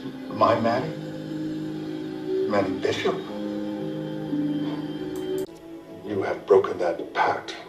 My Manny? Manny Bishop? You have broken that pact.